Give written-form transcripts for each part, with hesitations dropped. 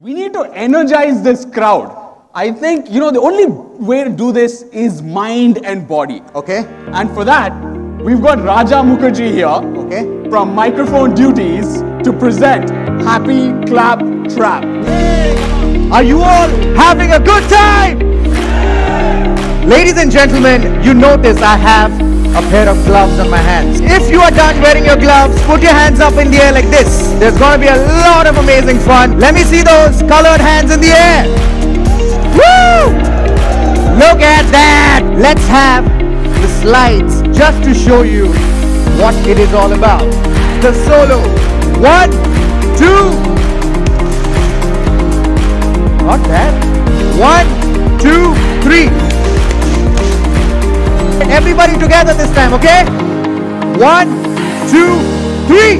We need to energize this crowd. I think, the only way to do this is mind and body. Okay. And for that, we've got Raja Mukherjee here. Okay. From Microphone Duties to present Happy Clap Trap. Are you all having a good time? Ladies and gentlemen, you notice I have a pair of gloves on my hands. If you are done wearing your gloves, put your hands up in the air like this. There's going to be a lot of amazing fun. Let me see those colored hands in the air. Woo! Look at that! Let's have the slides just to show you what it is all about. The solo. 1, 2. Not bad. 1, 2, 3. Everybody together this time, okay? 1, 2, 3.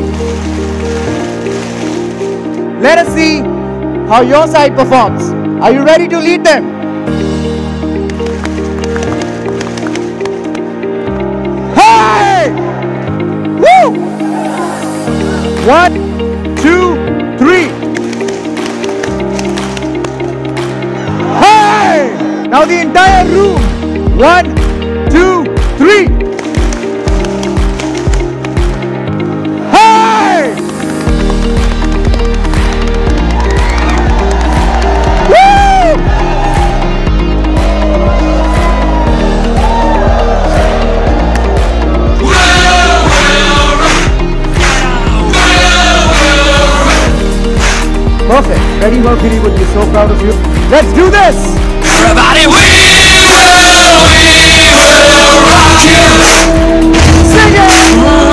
Let us see how your side performs. Are you ready to lead them? Hey! Woo! 1, 2, 3. Hey! Now the entire room. 1, 2, 3. Hey! Woo! Perfect. Freddie Mukherjee would be so proud of you. Let's do this! Everybody, we will rock you. Sing it!